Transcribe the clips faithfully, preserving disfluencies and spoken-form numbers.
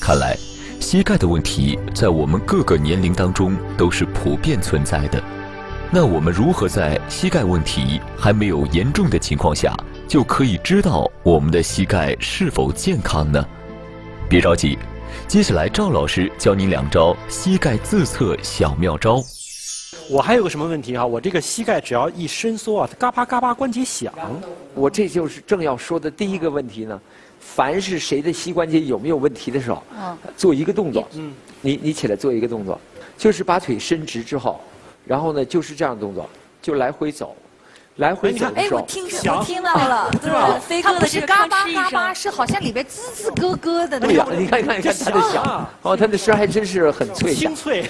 看来，膝盖的问题在我们各个年龄当中都是普遍存在的。那我们如何在膝盖问题还没有严重的情况下，就可以知道我们的膝盖是否健康呢？别着急，接下来赵老师教您两招膝盖自测小妙招。 我还有个什么问题啊？我这个膝盖只要一伸缩啊，它嘎巴嘎巴关节响。 我这就是正要说的第一个问题呢。凡是谁的膝关节有没有问题的时候，嗯、做一个动作，嗯，你你起来做一个动作，就是把腿伸直之后，然后呢就是这样的动作，就来回走，来回走的时候， 哎，我听我听到了，对吧？飞哥的是嘎巴嘎巴，是好像里边滋滋咯咯的那种。 你看，你看，你看他的响，哦，他的声还真是很脆， 清脆。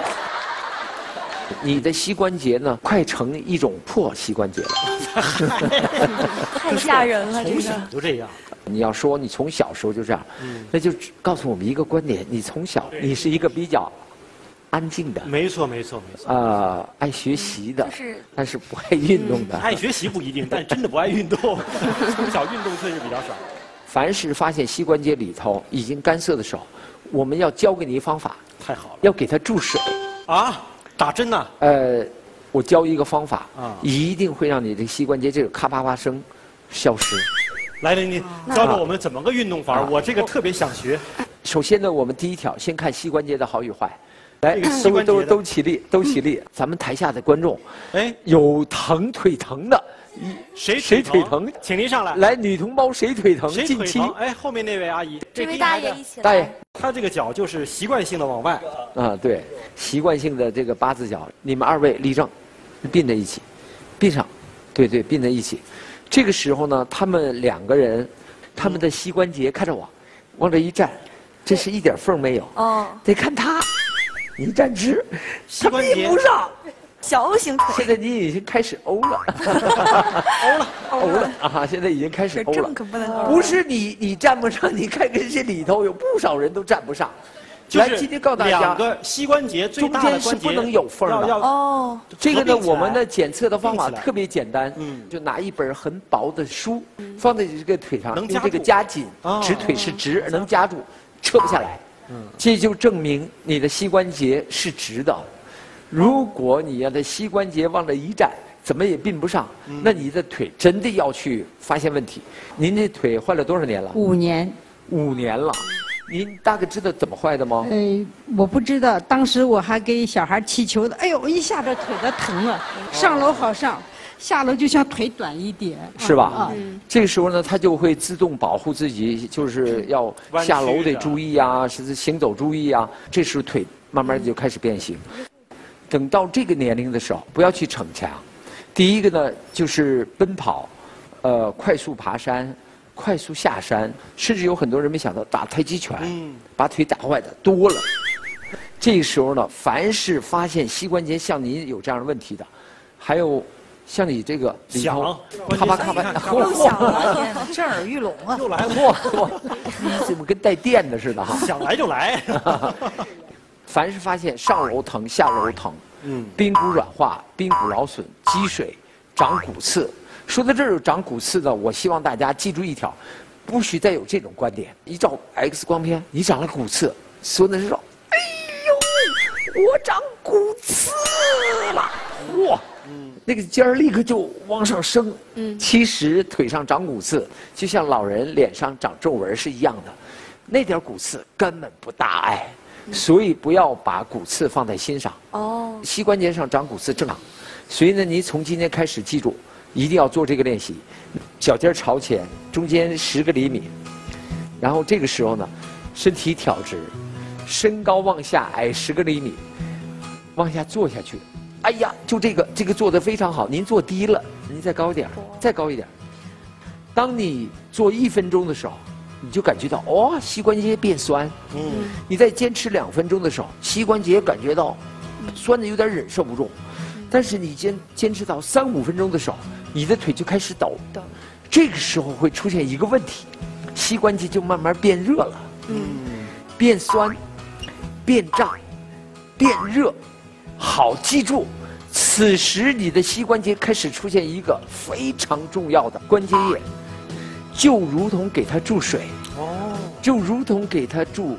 你的膝关节呢，快成一种破膝关节了， 太吓人了， 从小就这样。 你要说你从小时候就这样，嗯、那就告诉我们一个观点：你从小你是一个比较安静的， 没错没错没错， 啊、呃，爱学习的，是但是不爱运动的。 嗯、爱学习不一定，但真的不爱运动，从小运动确实比较少。 凡是发现膝关节里头已经干涩的时候，我们要教给你方法。 太好了， 要给它注水。 啊，打针呐？ 呃，我教一个方法，啊，一定会让你的膝关节这个咔啪啪声消失。 来，你教教我们怎么个运动法？我这个特别想学。 首先呢，我们第一条先看膝关节的好与坏。来，都都都起立，都起立。咱们台下的观众，哎，有疼腿疼的， 谁谁腿疼， 请您上来。 来，女同胞谁腿疼？ 谁腿疼？哎，后面那位阿姨， 这位大爷一起来。 大爷， 他这个脚就是习惯性的往外。 啊，对，习惯性的这个八字脚。你们二位立正，并在一起，并上，对对，并在一起。这个时候呢，他们两个人，他们的膝关节看着我，往这一站，这是一点缝没有。哦，得看他，你站直，他并不上。 小 O 型腿。 现在你已经开始欧了， 欧了， 欧了啊！现在已经开始欧了。 可不能。 不是你，你站不上，你看看这里头有不少人都站不上。来，今天告诉大家， 两个膝关节最大的关节中间是不能有缝的。 哦， 这个呢，我们的检测的方法特别简单，嗯，就拿一本很薄的书放在这个腿上，用这个夹紧，直腿是直，能夹住，撤不下来。嗯，这就证明你的膝关节是直的。如果你要的膝关节往这一站，怎么也并不上，那你的腿真的要去发现问题。您这腿坏了多少年了？ 五年。 五年了。您大概知道怎么坏的吗？ 呃，我不知道，当时我还给小孩踢球的，哎呦，一下这腿都疼了。上楼好上，下楼就像腿短一点， 是吧？啊，嗯、这个时候呢，他就会自动保护自己，就是要下楼得注意啊，是行走注意啊。这时候腿慢慢就开始变形。等到这个年龄的时候，不要去逞强。第一个呢，就是奔跑，呃，快速爬山。快速下山，甚至有很多人没想到打太极拳，嗯、把腿打坏的多了。这个时候呢，凡是发现膝关节像您有这样的问题的，还有像你这个里头咔吧咔吧， 又响了，天哪，震耳欲聋啊！ 又来了， 嚯，怎么跟带电的似的哈？ 想来就来。 凡是发现上楼疼、下楼疼，嗯，髌骨软化、髌骨劳损、积水、长骨刺。说到这儿有长骨刺的，我希望大家记住一条，不许再有这种观点。一照 X 光片，你长了骨刺，所有的人说：“哎呦，我长骨刺了！”哇，嗯，那个尖儿立刻就往上升。嗯，其实腿上长骨刺，就像老人脸上长皱纹是一样的，那点骨刺根本不大碍，所以不要把骨刺放在心上。哦，膝关节上长骨刺正常，所以呢，你从今天开始记住。一定要做这个练习，脚尖朝前，中间十个厘米，然后这个时候呢，身体挑直，身高往下矮十个厘米，往下坐下去。哎呀，就这个，这个做得非常好。您坐低了，您再高一点，再高一点。当你做一分钟的时候，你就感觉到哦，膝关节变酸。嗯。你再坚持两分钟的时候，膝关节感觉到酸的有点忍受不住。但是你坚坚持到三五分钟的时候，你的腿就开始抖，抖，这个时候会出现一个问题，膝关节就慢慢变热了，嗯，变酸，变胀，变热。好，记住，此时你的膝关节开始出现一个非常重要的关节液，就如同给它注水，哦，就如同给它注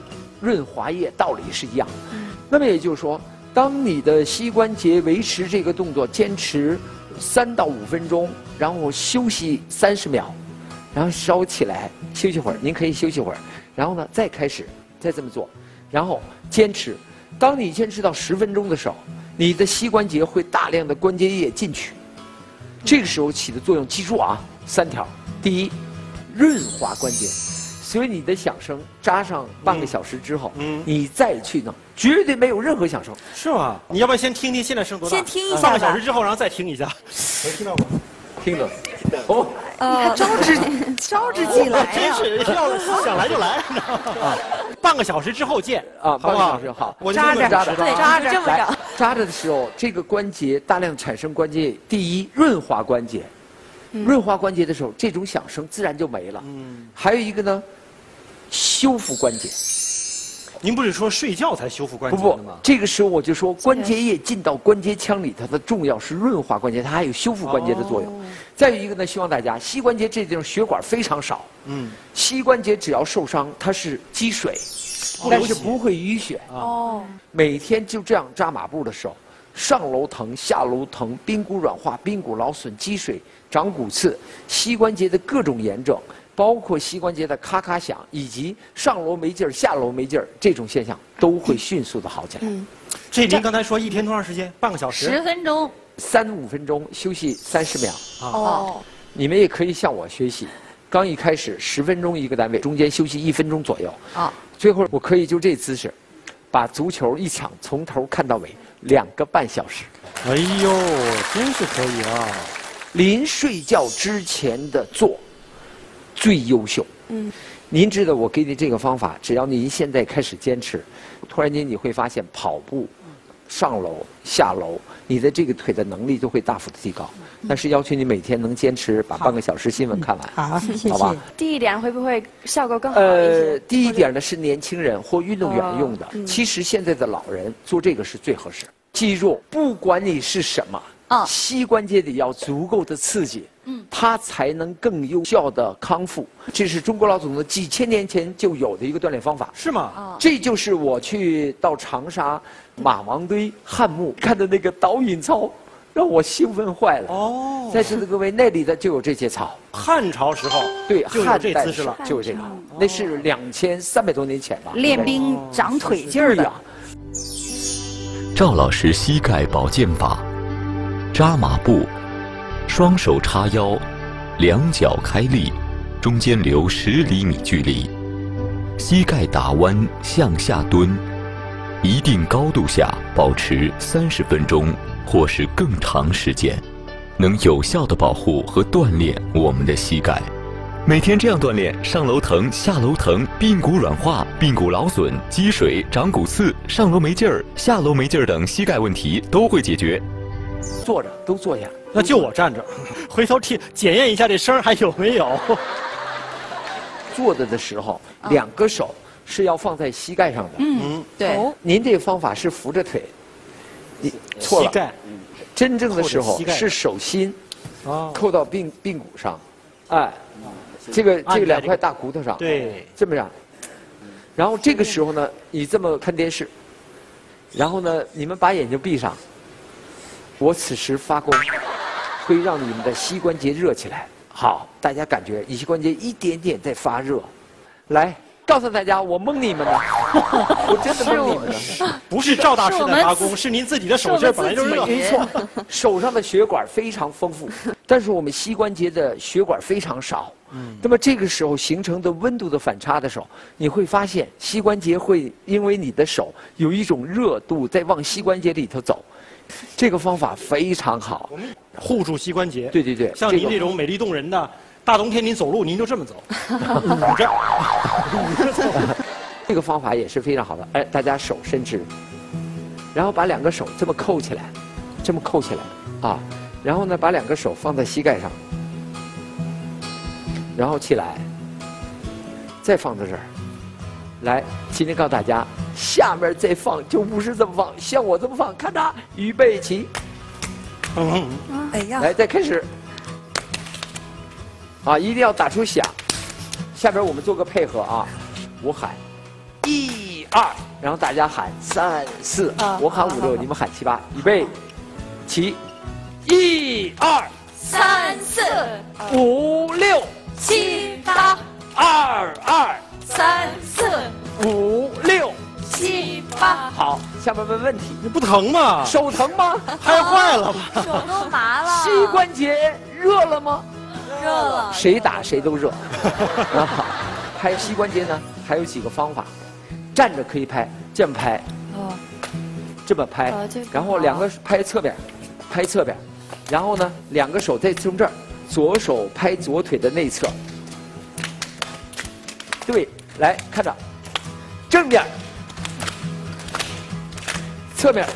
润滑液道理是一样。那么也就是说，当你的膝关节维持这个动作坚持三到五分钟，然后休息三十秒，然后稍微起来休息会儿，您可以休息会儿，然后呢再开始再这么做，然后坚持。当你坚持到十分钟的时候，你的膝关节会大量的关节液进去，这个时候起的作用，记住啊，三条：第一，润滑关节。所以你的响声扎上半个小时之后，嗯，你再去弄，绝对没有任何响声。 是吗？你要不要先听听现在声多大？ 先听一下吧。 半个小时之后，然后再听一下。能听到吗？ 听到。哦， 呃，招之招之即来真呀！ 是要想来就来。啊，半个小时之后见啊， 好不好？ 半个小时好。 我扎着扎着， 对，扎着这么着。 扎着的时候，这个关节大量产生关节液，第一润滑关节，润滑关节的时候，这种响声自然就没了。嗯，还有一个呢。修复关节， 您不是说睡觉才修复关节不的吗？ 不，这个时候我就说关节液进到关节腔里，它的重要是润滑关节，它还有修复关节的作用。哦、再有一个呢，希望大家膝关节这地方血管非常少，嗯，膝关节只要受伤，它是积水，哦、但是不会淤血。哦，每天就这样扎马步的时候，上楼疼、下楼疼、髌骨软化、髌骨劳损、积水、长骨刺，膝关节的各种炎症。包括膝关节的咔咔响，以及上楼没劲儿、下楼没劲儿这种现象，都会迅速的好起来。嗯， 这您刚才说一天多长时间？半个小时？ 十分钟？ 三五分钟，休息三十秒。 哦， 你们也可以向我学习。刚一开始十分钟一个单位，中间休息一分钟左右。啊，最后我可以就这姿势，把足球一场从头看到尾，两个半小时。 哎呦，真是可以啊！ 临睡觉之前的做。最优秀。嗯，您知道我给你这个方法，只要您现在开始坚持，突然间你会发现跑步、上楼、下楼，你的这个腿的能力就会大幅的提高。但是要求你每天能坚持把半个小时新闻看完。 好，谢谢。 好吧。 第一点会不会效果更好一些？ 呃，第一点呢是年轻人或运动员用的，其实现在的老人做这个是最合适。记住，不管你是什么。啊，膝关节里要足够的刺激，嗯，它才能更有效的康复。这是中国老祖宗几千年前就有的一个锻炼方法， 是吗？ 啊，这就是我去到长沙马王堆汉墓看的那个导引操，让我兴奋坏了。哦，在座的各位，那里的就有这些操。 汉朝时候， 对， 就有这姿势了， 就有这个，那是两千三百多年前吧。 练兵长腿劲儿的。 赵老师膝盖保健法。扎马步，双手叉腰，两脚开立，中间留十厘米距离，膝盖打弯向下蹲，一定高度下保持三十分钟或是更长时间，能有效的保护和锻炼我们的膝盖。每天这样锻炼，上楼疼、下楼疼、髌骨软化、髌骨劳损、积水、长骨刺、上楼没劲儿、下楼没劲儿等膝盖问题都会解决。 坐着都坐下， 那就我站着，回头听检验一下这声还有没有。 坐着的时候，哦、两个手是要放在膝盖上的。 嗯，对。 您这个方法是扶着腿，你错了。 膝盖， 真正的时候是手心，哦，扣到髌髌骨上，哎，这个这个两块大骨头上， 对， 这么样。然后这个时候呢，你这么看电视，然后呢，你们把眼睛闭上。我此时发功，会让你们的膝关节热起来。好，大家感觉你膝关节一点点在发热。来，告诉大家，我蒙你们呢，我真的蒙你们呢。 不是赵大师在发功，是您自己的手劲本来就热。 没错，手上的血管非常丰富，但是我们膝关节的血管非常少。嗯，那么这个时候形成的温度的反差的时候，你会发现膝关节会因为你的手有一种热度在往膝关节里头走。这个方法非常好， 护住膝关节。 对对对， 像您这种美丽动人的，大冬天您走路您就这么走，捂着。 这个方法也是非常好的。哎，大家手伸直，然后把两个手这么扣起来，这么扣起来啊，然后呢把两个手放在膝盖上，然后起来，再放在这儿。来，今天告诉大家。下面再放就不是这么放，像我这么放，看着，预备起。嗯，哎呀，来再开始。啊，一定要打出响。下边我们做个配合啊，我喊一二，然后大家喊三四，我喊五六，你们喊七八，预备，起，一二三四五六七八二二三四五六七八。 好，下面问问题， 你不疼吗？ 手疼吗？ 拍坏了吧？ 手都麻了。 膝关节热了吗？ 热了。 谁打谁都热。啊，拍膝关节呢，还有几个方法，站着可以拍，这么拍， 哦， 这么拍，然后两个拍侧边，拍侧边，然后呢，两个手再从这儿，左手拍左腿的内侧。对，来看着，正面，侧面，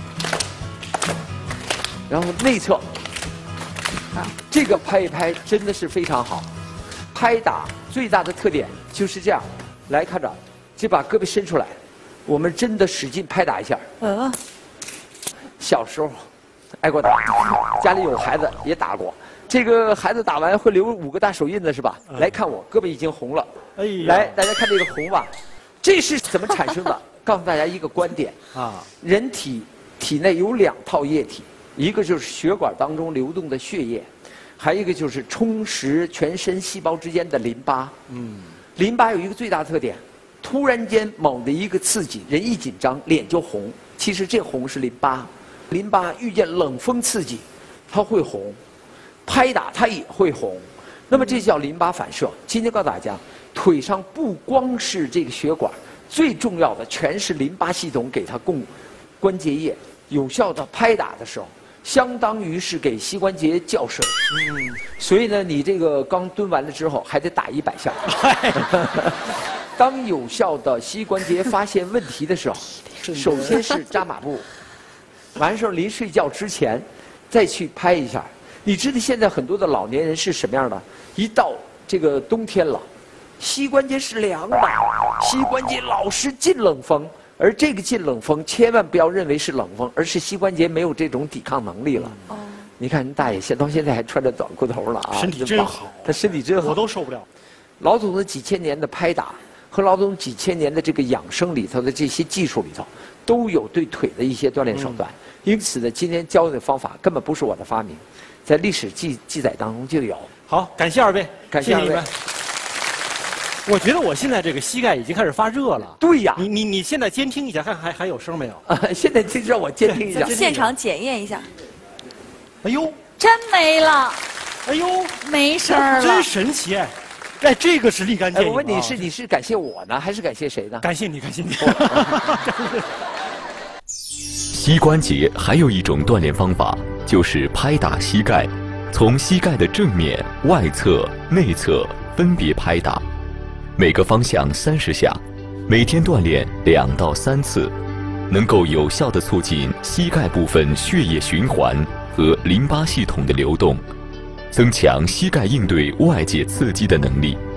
然后内侧。这个拍一拍真的是非常好。拍打最大的特点就是这样，来看着，这把胳膊伸出来，我们真的使劲拍打一下。 呃， 小时候挨过打，家里有孩子也打过。这个孩子打完会留五个大手印子是吧？来看我胳膊已经红了。 哎呀， 来，大家看这个红吧，这是怎么产生的？告诉大家一个观点啊，人体体内有两套液体，一个就是血管当中流动的血液，还有一个就是充实全身细胞之间的淋巴。嗯，淋巴有一个最大特点，突然间猛的一个刺激，人一紧张脸就红。其实这红是淋巴，淋巴遇见冷风刺激，它会红，拍打它也会红。那么这叫淋巴反射。今天告诉大家，腿上不光是这个血管，最重要的全是淋巴系统给它供关节液。有效的拍打的时候，相当于是给膝关节叫水。嗯，所以呢，你这个刚蹲完了之后，还得打一百下。当有效的膝关节发现问题的时候，首先是扎马步，完事儿临睡觉之前再去拍一下。你知道现在很多的老年人是什么样的？一到这个冬天了，膝关节是凉的，膝关节老是进冷风。而这个进冷风，千万不要认为是冷风，而是膝关节没有这种抵抗能力了。哦，你看，大爷现到现在还穿着短裤头了啊， 身体真好， 他身体真好， 我都受不了。 老总的几千年的拍打和老总几千年的这个养生里头的这些技术里头，都有对腿的一些锻炼手段。嗯、因此呢，今天教的方法根本不是我的发明，在历史记记载当中就有。 好，感谢二位， 感谢二位。 我觉得我现在这个膝盖已经开始发热了。 对呀， 你你你现在监听一下，看还还有声没有？ 啊，现在就让我监听一下， 现场检验一下。 哎呦， 真没了！ 哎呦， 没声了， 真神奇！哎，这个是立竿见影。 我问你是你是感谢我呢，还是感谢谁呢？ 感谢你，感谢你。 膝关节还有一种锻炼方法，就是拍打膝盖，从膝盖的正面、外侧、内侧分别拍打。每个方向三十下，每天锻炼两到三次，能够有效地促进膝盖部分血液循环和淋巴系统的流动，增强膝盖应对外界刺激的能力。